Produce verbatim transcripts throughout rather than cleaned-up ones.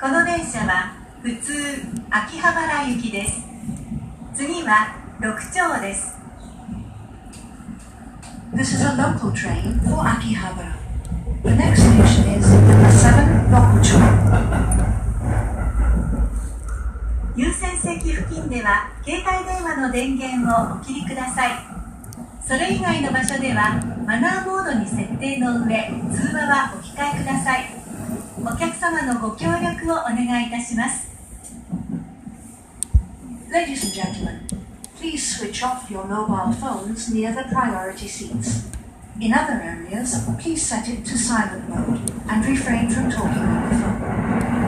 この電車は普通秋葉原行きです。次は六町です。 This is a local train for Akihabara. The next station is number seven, Rokucho. 優先席付近では携帯電話の電源をお切りください。それ以外の場所ではマナーモードに設定の上、通話はお控えください。お客様のご協力をお願いいたします。 Ladies and gentlemen, please switch off your mobile phones near the priority seats. In other areas, please set it to silent mode and refrain from talking on the phone.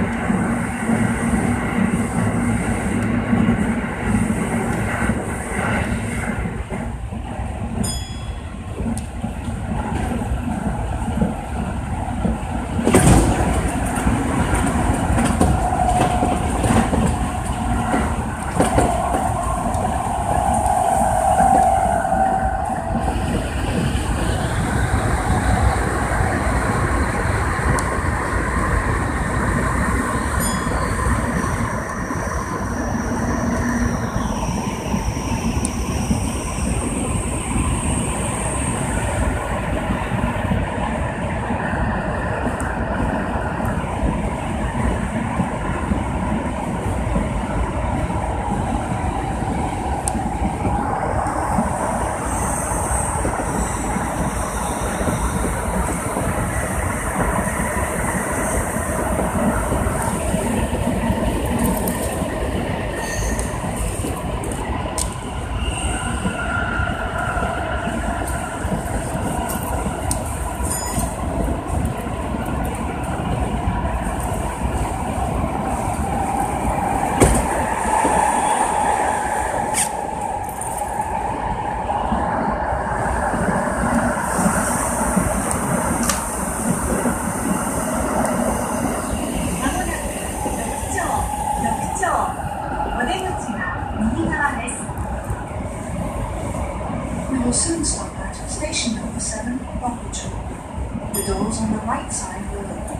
We will soon stop at station number seven, Rokucho. The doors on the right side will open.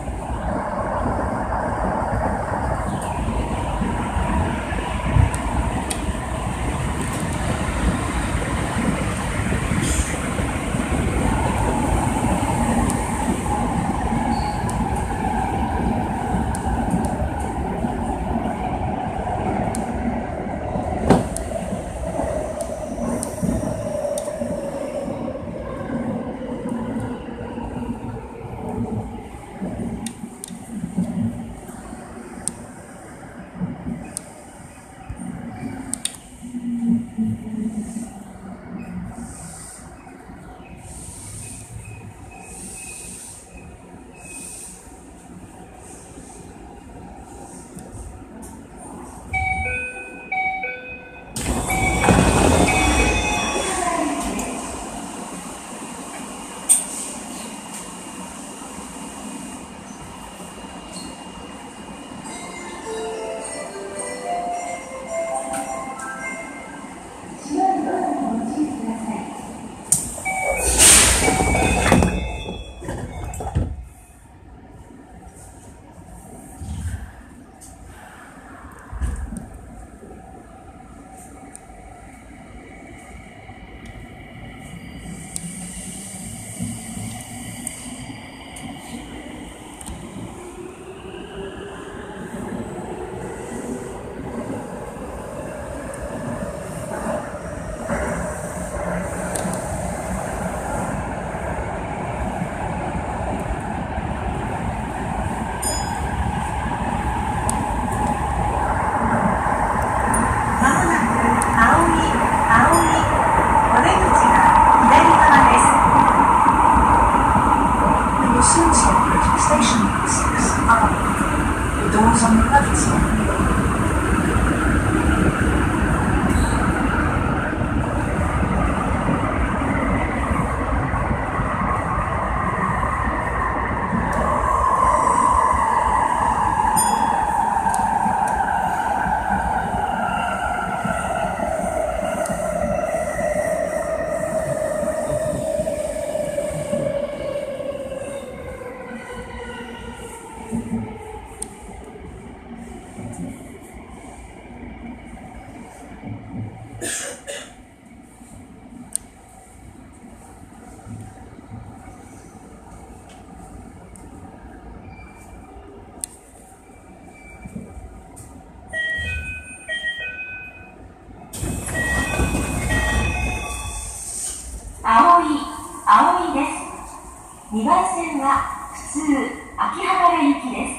にばん線は普通秋葉原行きです。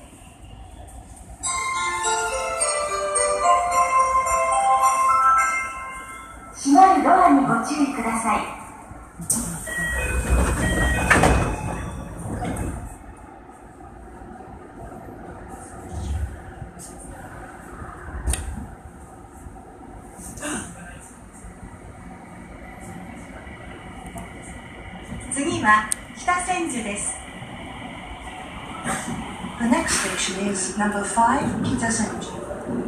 閉まるドアにご注意ください。次は北千住です。 The next station is number five, 北千住.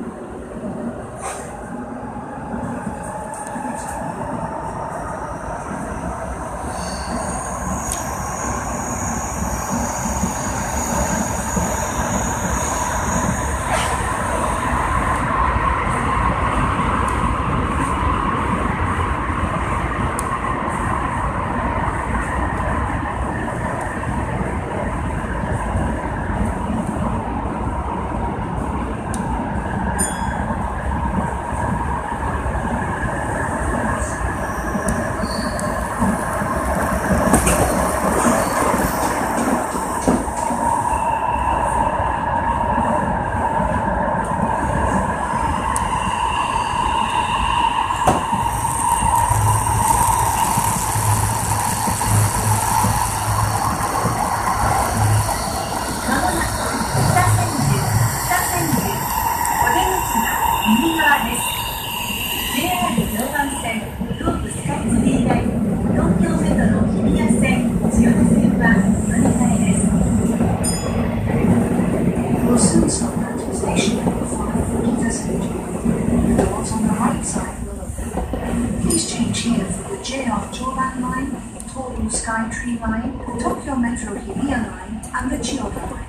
Skytree Line, Tokyo Metro Hibiya Line, and the Chiyoda Line.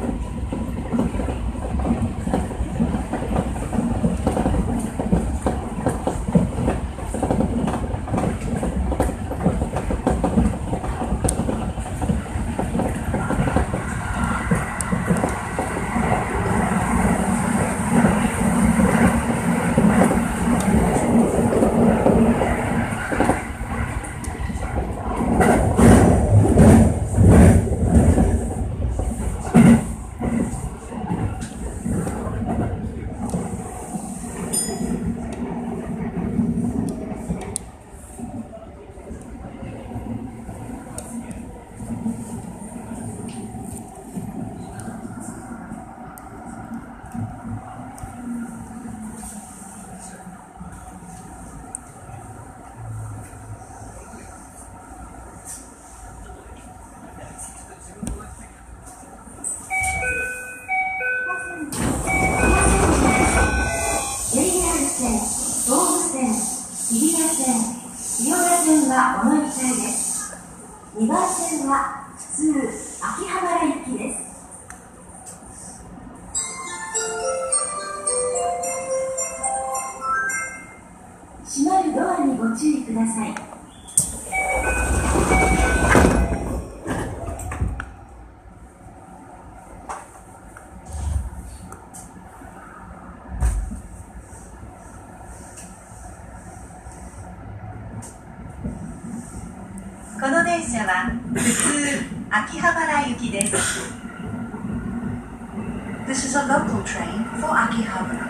にばん線は普通秋葉原行きです。閉まるドアにご注意ください。この電車は普通秋葉原行きです。 This is a local train for Akihabara.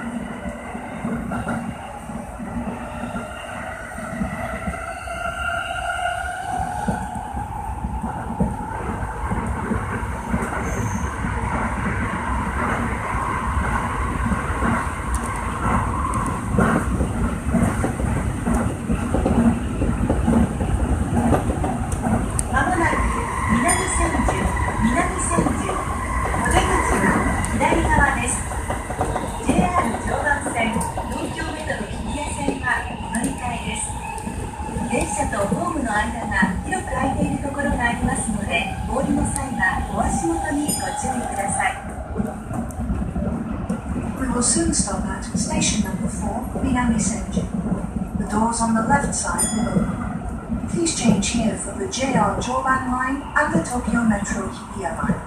電車とホームの間が広く空いているところがありますので、お降りの際はお足元にご注意ください。 We will soon stop at station number four, Minami Senju. The doors on the left side will open. Please change here for the J R Joban line and the Tokyo Metro Hibiya line.